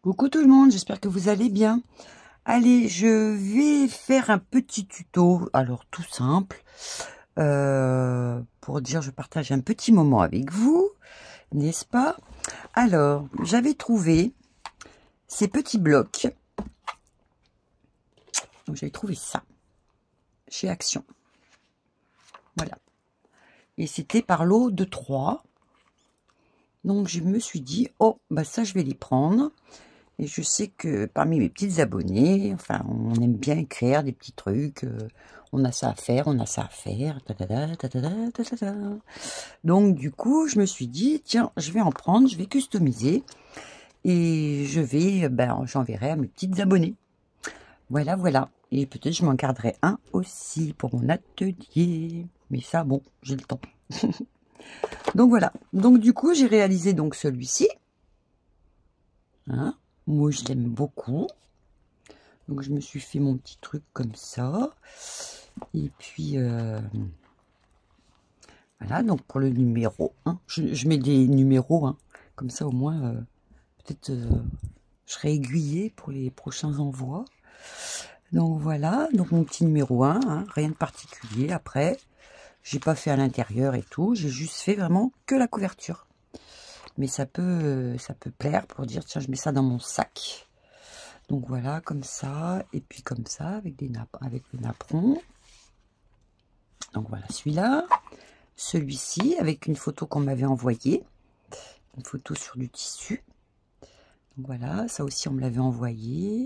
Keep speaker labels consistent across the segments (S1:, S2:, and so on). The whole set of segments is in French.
S1: Coucou tout le monde, j'espère que vous allez bien. Allez, je vais faire un petit tuto, alors tout simple, pour dire je partage un petit moment avec vous, n'est-ce pas? Alors, j'avais trouvé ces petits blocs, donc j'avais trouvé ça, chez Action. Voilà. Et c'était par lot de 3. Donc je me suis dit, oh, bah ça je vais les prendre. Et je sais que parmi mes petites abonnées, enfin, on aime bien écrire des petits trucs. On a ça à faire, on a ça à faire. Donc, du coup, je me suis dit, tiens, je vais en prendre, je vais customiser. Et je vais, j'enverrai à mes petites abonnées. Voilà, voilà. Et peut-être je m'en garderai un aussi pour mon atelier. Mais ça, bon, j'ai le temps. Donc, voilà. Donc, du coup, j'ai réalisé donc celui-ci. Hein? Moi, je l'aime beaucoup. Donc, je me suis fait mon petit truc comme ça. Et puis, voilà. Donc, pour le numéro 1, je mets des numéros. Hein, comme ça, au moins, peut-être, je serai aiguillée pour les prochains envois. Donc, voilà. Donc, mon petit numéro 1. Hein, rien de particulier. Après, j'ai pas fait à l'intérieur et tout. J'ai juste fait vraiment que la couverture. Mais ça peut plaire pour dire, tiens, je mets ça dans mon sac. Donc voilà, comme ça, et puis comme ça, avec des nappes, avec le napperon. Donc voilà, celui-là. Celui-ci, avec une photo qu'on m'avait envoyée. Une photo sur du tissu. Donc voilà, ça aussi, on me l'avait envoyé.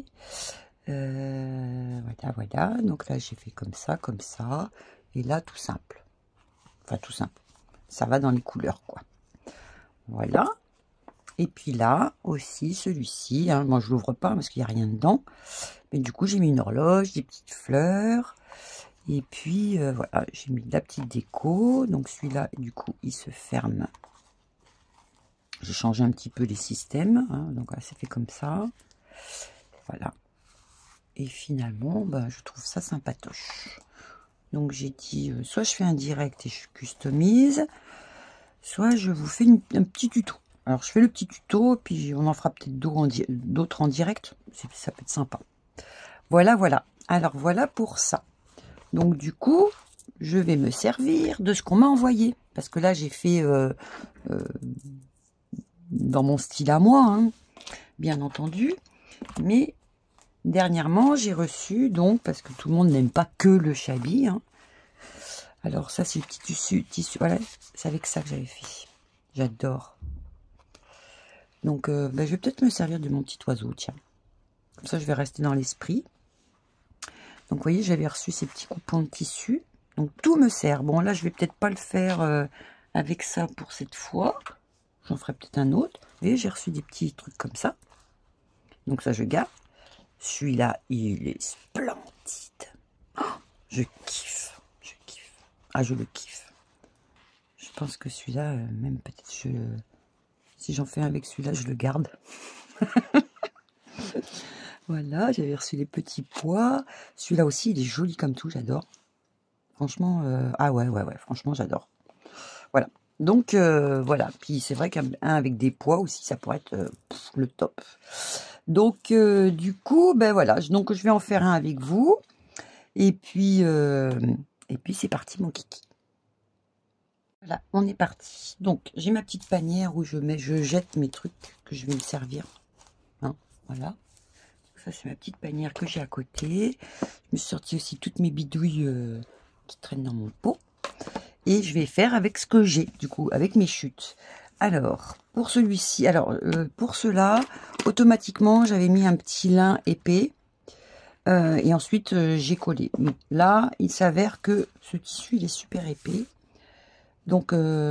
S1: Voilà, voilà. Donc là, j'ai fait comme ça, comme ça. Et là, tout simple. Enfin, tout simple. Ça va dans les couleurs, quoi. Voilà. Et puis là, aussi, celui-ci. Hein, moi, je l'ouvre pas parce qu'il n'y a rien dedans. Mais du coup, j'ai mis une horloge, des petites fleurs. Et puis, voilà, j'ai mis de la petite déco. Donc, celui-là, du coup, il se ferme. J'ai changé un petit peu les systèmes. Hein, donc, là, c'est fait comme ça. Voilà. Et finalement, ben, je trouve ça sympatoche. Donc, j'ai dit, soit je fais un direct et je customise, soit je vous fais un petit tuto. Alors, je fais le petit tuto, puis on en fera peut-être d'autres en direct. Ça peut être sympa. Voilà, voilà. Alors, voilà pour ça. Donc, du coup, je vais me servir de ce qu'on m'a envoyé. Parce que là, j'ai fait dans mon style à moi, hein, bien entendu. Mais dernièrement, j'ai reçu, donc, parce que tout le monde n'aime pas que le chablis. Hein. Alors, ça, c'est le petit tissu. Voilà, c'est avec ça que j'avais fait. J'adore. Donc, je vais peut-être me servir de mon petit oiseau, tiens. Comme ça, je vais rester dans l'esprit. Donc, vous voyez, j'avais reçu ces petits coupons de tissu. Donc, tout me sert. Bon, là, je vais peut-être pas le faire avec ça pour cette fois. J'en ferai peut-être un autre. Vous voyez, j'ai reçu des petits trucs comme ça. Donc, ça, je garde. Celui-là, il est splendide. Oh, je kiffe. Je kiffe. Ah, je le kiffe. Je pense que celui-là, même peut-être, si j'en fais un avec celui-là, je le garde. Voilà, j'avais reçu les petits pois. Celui-là aussi, il est joli comme tout, j'adore. Franchement, ah ouais, franchement, j'adore. Voilà. Donc, voilà. Puis, c'est vrai qu'un avec des pois aussi, ça pourrait être le top. Donc, du coup, ben voilà. Donc, je vais en faire un avec vous. Et puis c'est parti, mon kiki. Voilà, on est parti. Donc, j'ai ma petite panière où je jette mes trucs que je vais me servir. Hein, voilà. Ça, c'est ma petite panière que j'ai à côté. Je me suis sorti aussi toutes mes bidouilles qui traînent dans mon pot. Et je vais faire avec ce que j'ai, du coup, avec mes chutes. Alors, pour celui-ci, pour cela, automatiquement, j'avais mis un petit lin épais. Et ensuite, j'ai collé. Mais là, il s'avère que ce tissu, il est super épais. Donc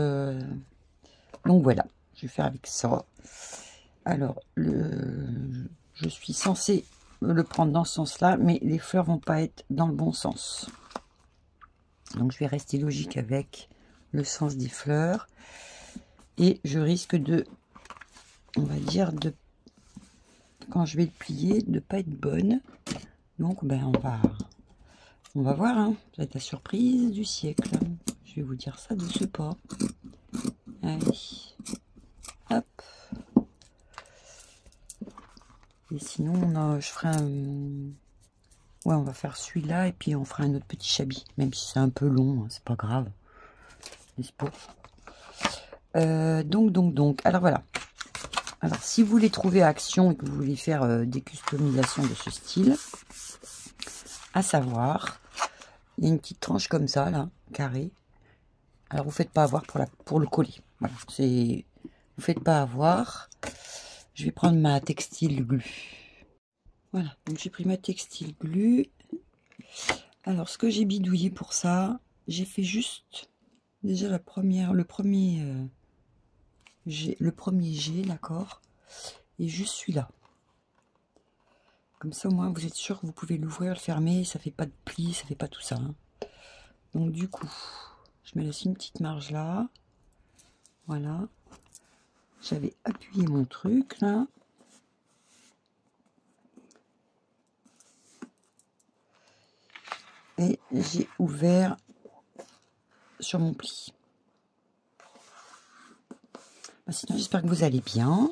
S1: voilà, je vais faire avec ça. Alors, je suis censée le prendre dans ce sens-là, mais les fleurs vont pas être dans le bon sens. Donc, je vais rester logique avec le sens des fleurs. Et je risque de, on va dire, quand je vais le plier, de pas être bonne. Donc, ben, on va voir. Hein. Ça va être la surprise du siècle. Je vais vous dire ça de ce pas. Allez. Hop. Et sinon, je ferai un... Ouais, on va faire celui-là et puis on fera un autre petit chabis. Même si c'est un peu long, hein, c'est pas grave. N'est-ce pas? Donc. Alors voilà. Alors, si vous voulez trouver Action et que vous voulez faire des customisations de ce style, à savoir, il y a une petite tranche comme ça, là, carré. Alors, vous faites pas avoir pour le colis. Voilà, vous faites pas avoir. Je vais prendre ma textile glue. Voilà, donc j'ai pris ma textile glue. Alors, ce que j'ai bidouillé pour ça, j'ai fait juste déjà le premier G, d'accord, et juste celui-là. Comme ça, au moins, vous êtes sûr que vous pouvez l'ouvrir, le fermer, ça fait pas de plis, ça fait pas tout ça. Hein. Donc, du coup, je me laisse une petite marge là. Voilà. J'avais appuyé mon truc, là. Et j'ai ouvert sur mon pli. Sinon, j'espère que vous allez bien.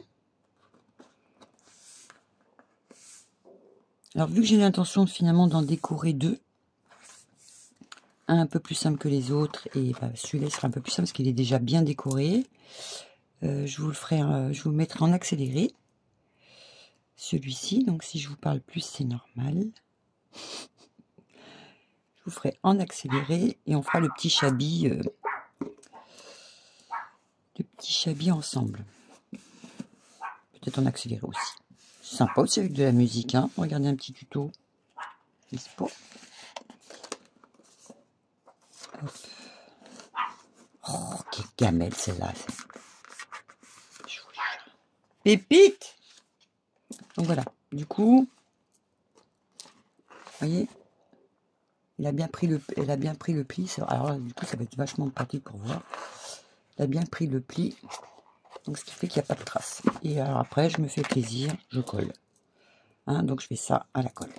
S1: Alors, vu que j'ai l'intention finalement d'en décorer deux, un peu plus simple que les autres, et bah, celui-là sera un peu plus simple parce qu'il est déjà bien décoré. Je vous le mettrai en accéléré. Celui-ci, donc si je vous parle plus, c'est normal. Je vous ferai en accéléré et on fera le petit chabis ensemble. Peut-être en accéléré aussi. C'est sympa aussi avec de la musique, hein. Regardez un petit tuto. N'est-ce pas? Hop. Oh, quelle gamelle celle-là. Pépite! Donc voilà, du coup, vous voyez, elle a bien pris le pli. Alors là, du coup, ça va être vachement pratique pour voir. Elle a bien pris le pli, donc ce qui fait qu'il n'y a pas de traces. Et alors après, je me fais plaisir, je colle. Hein, donc je fais ça à la colle.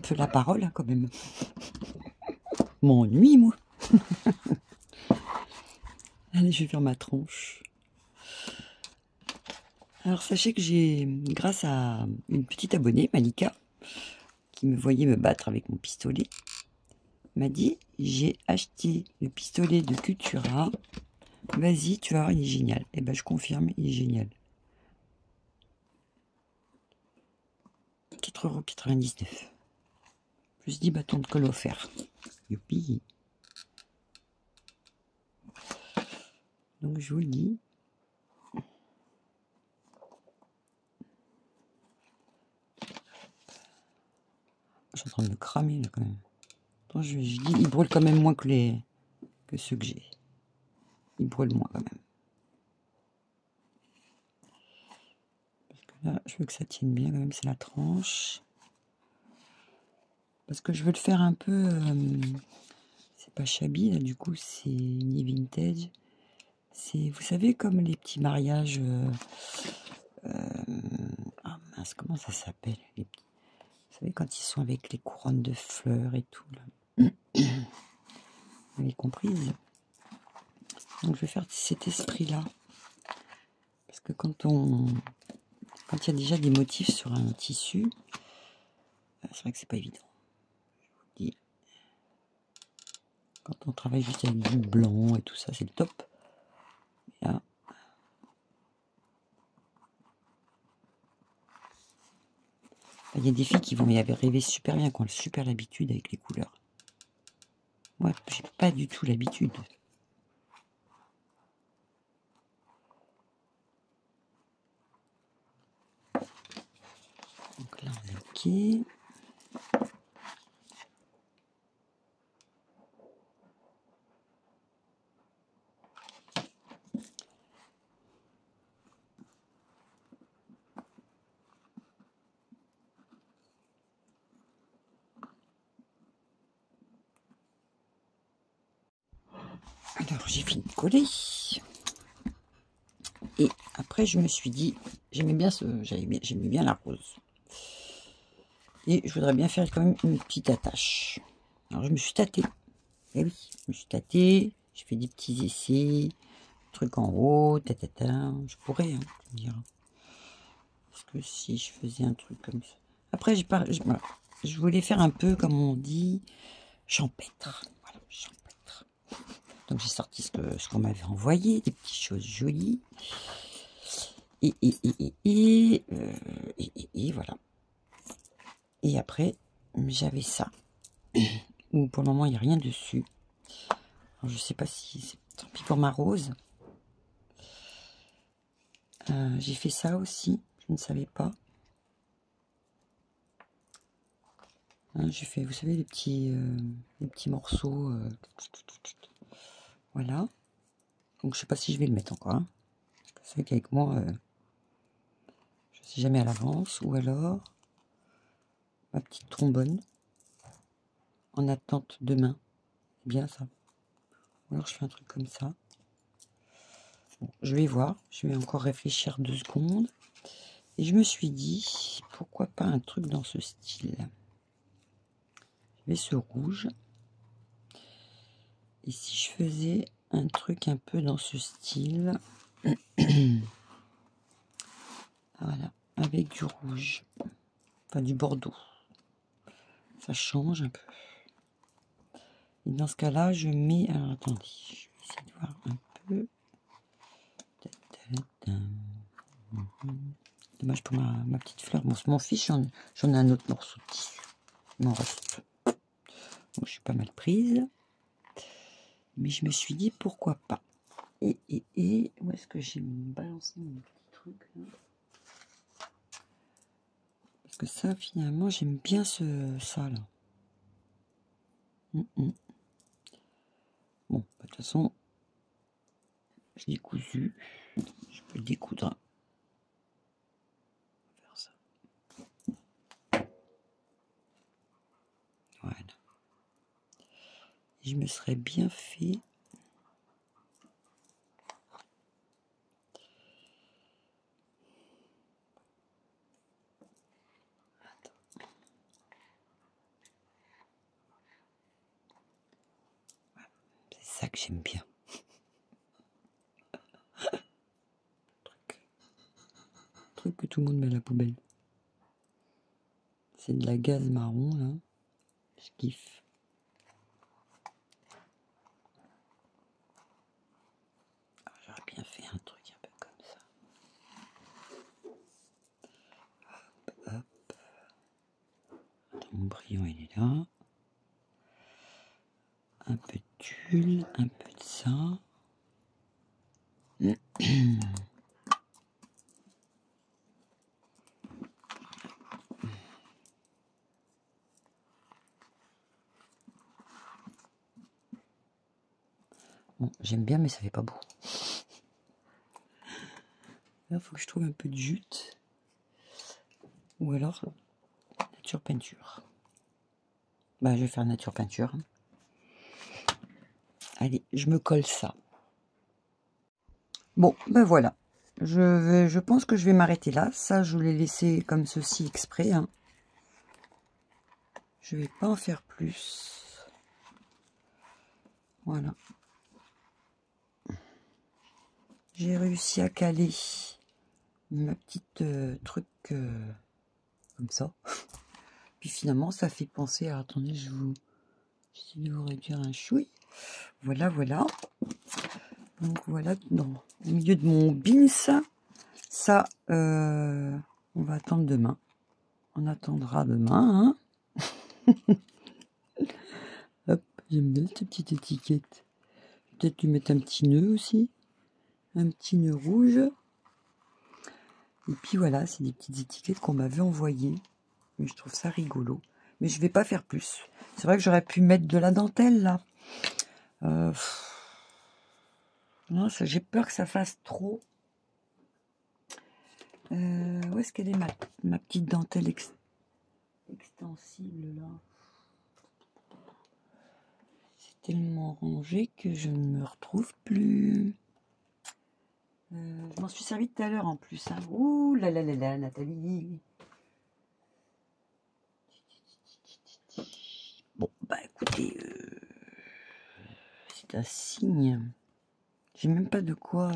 S1: peu la parole, hein, quand même. M'ennuie, moi. Allez, je vais faire ma tronche. Alors, sachez que j'ai, grâce à une petite abonnée, Malika, qui me voyait me battre avec mon pistolet, m'a dit, j'ai acheté le pistolet de Cultura. Vas-y, tu vas voir, il est génial. Et ben, je confirme, il est génial. 4,99 €. Plus 10 bâtons de colle offerts. Youpi. Donc, je vous le dis. Je suis en train de me cramer, là, quand même. Attends, je dis, il brûle quand même moins que ceux que j'ai. Il brûle moins, quand même. Parce que là, je veux que ça tienne bien, quand même, c'est la tranche. Parce que je veux le faire un peu... c'est pas shabby, là, du coup, c'est ni vintage. C'est, vous savez, comme les petits mariages... ah mince, comment ça s'appelle les petits... Vous savez, quand ils sont avec les couronnes de fleurs et tout, là. Vous avez compris? Donc, je vais faire cet esprit-là. Parce que quand il y a déjà des motifs sur un tissu, c'est vrai que c'est pas évident. Je vous le dis. Quand on travaille juste avec du blanc et tout ça, c'est le top. Et là, il y a des filles qui vont y arriver super bien, qui ont super l'habitude avec les couleurs. Moi, j'ai pas du tout l'habitude. Donc là, on est ok. Alors, j'ai fini de coller. Et après, je me suis dit, j'aimais bien la rose. Et je voudrais bien faire quand même une petite attache. Alors, je me suis tâtée. Eh oui, je me suis tâtée. J'ai fait des petits essais. Truc en haut, tatata. Je pourrais, hein, tu me diras. Parce que si je faisais un truc comme ça. Après, voilà. Je voulais faire un peu, comme on dit, champêtre. Voilà, champêtre. Donc, j'ai sorti ce qu'on m'avait envoyé, des petites choses jolies. Et voilà. Et après, j'avais ça. Où pour le moment, il n'y a rien dessus. Alors, je sais pas si c'est... Tant pis pour ma rose. J'ai fait ça aussi. Je ne savais pas. Hein, j'ai fait, vous savez, les petits morceaux. Voilà. Donc, je sais pas si je vais le mettre encore. Hein. C'est vrai qu'avec moi, je ne sais jamais à l'avance. Ou alors, ma petite trombone. En attente demain. C'est bien ça. Ou alors, je fais un truc comme ça. Bon, je vais voir. Je vais encore réfléchir 2 secondes. Et je me suis dit, pourquoi pas un truc dans ce style. J'avais ce rouge. Et si je faisais un truc un peu dans ce style. Voilà, avec du rouge. Enfin, du bordeaux. Ça change un peu. Et dans ce cas-là, je mets... Alors, attendez, je vais essayer de voir un peu. Dommage pour ma petite fleur. Bon, mon fils, j'en ai un autre morceau de tissu. Il m'en reste peu. Donc, je suis pas mal prise. Mais je me suis dit, pourquoi pas. Et où est-ce que j'ai balancé mon petit truc là? Parce que ça, finalement, j'aime bien ça là. Bon, de toute façon, je l'ai cousu. Je peux le découdre. Faire ça. Voilà. Et je me serais bien fait. ça que j'aime bien. Truc que tout le monde met à la poubelle. C'est de la gaze marron, là. Je kiffe. J'aurais bien fait un truc un peu comme ça. Hop, hop. Mon brillant, il est là. Un peu de tulle, un peu de ça. Bon, j'aime bien, mais ça fait pas beau. Là, il faut que je trouve un peu de jute. Ou alors, nature peinture. Bah, je vais faire nature peinture. Allez, je me colle ça. Bon, ben voilà. Je pense que je vais m'arrêter là. Ça, je l'ai laissé comme ceci exprès. Hein. Je vais pas en faire plus. Voilà. J'ai réussi à caler ma petite truc comme ça. Puis finalement, ça fait penser à... Attendez, j'essaie de vous réduire un chouille. Voilà, voilà. Donc voilà, au milieu de mon bins, ça, on va attendre demain. On attendra demain. Hein. Hop, j'aime bien cette petite étiquette. Peut-être lui mettre un petit nœud aussi. Un petit nœud rouge. Et puis voilà, c'est des petites étiquettes qu'on m'avait envoyées. Mais je trouve ça rigolo. Mais je vais pas faire plus. C'est vrai que j'aurais pu mettre de la dentelle là. Non, j'ai peur que ça fasse trop. Où est-ce qu'elle est ma petite dentelle extensible là? C'est tellement rangé que je ne me retrouve plus. Je m'en suis servi tout à l'heure en plus. Hein. Ouh là là là là, Nathalie. Bon, bah écoutez, c'est un signe. J'ai même pas de quoi.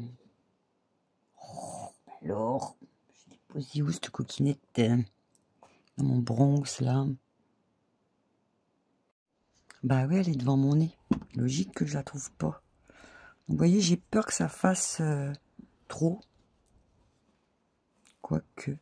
S1: Oh, alors, j'ai déposé où cette coquinette dans mon Bronx là? Bah oui, elle est devant mon nez. Logique que je la trouve pas. Vous voyez, j'ai peur que ça fasse trop. Quoique.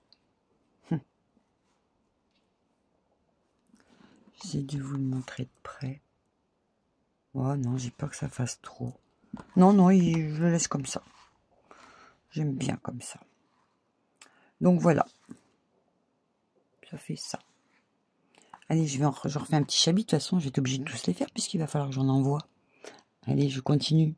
S1: J'essaie de vous le montrer de près. Oh non, j'ai peur que ça fasse trop. Non, non, je le laisse comme ça. J'aime bien comme ça. Donc voilà. Ça fait ça. Allez, je refais un petit chabit. De toute façon, je vais être obligée de tous les faire puisqu'il va falloir que j'en envoie. Allez, je continue.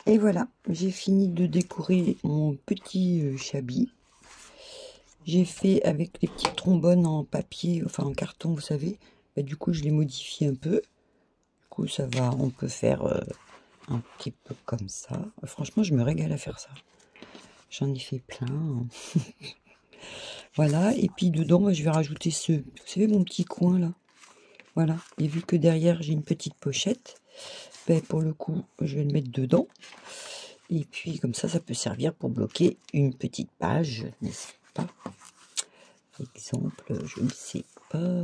S1: Et voilà, j'ai fini de décorer mon petit chablis. J'ai fait avec les petits trombones en papier, enfin en carton, vous savez. Bah, du coup, je les modifie un peu. Du coup, ça va, on peut faire un petit peu comme ça. Franchement, je me régale à faire ça. J'en ai fait plein. Voilà, et puis dedans, je vais rajouter vous savez, mon petit coin là. Voilà, et vu que derrière, j'ai une petite pochette, ben, pour le coup, je vais le mettre dedans. Et puis, comme ça peut servir pour bloquer une petite page, n'est-ce pas? Exemple, je ne sais pas.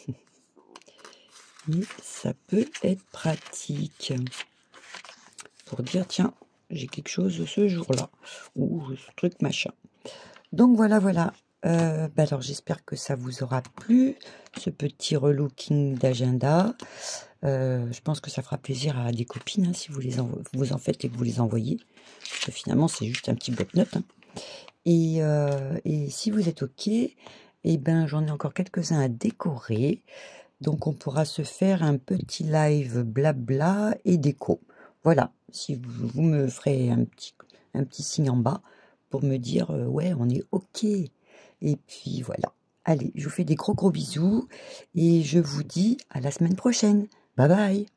S1: Mais ça peut être pratique pour dire, tiens, j'ai quelque chose ce jour-là, ou ce truc machin. Donc voilà, voilà. Alors j'espère que ça vous aura plu, ce petit relooking d'agenda. Je pense que ça fera plaisir à des copines, hein, si vous en faites et que vous les envoyez. Parce que finalement, c'est juste un petit bloc-notes. Hein. Et si vous êtes OK, eh ben, j'en ai encore quelques-uns à décorer. Donc on pourra se faire un petit live blabla et déco. Voilà, si vous me ferez un petit signe en bas pour me dire ouais, on est OK. Et puis voilà. Allez, je vous fais des gros bisous et je vous dis à la semaine prochaine. Bye bye.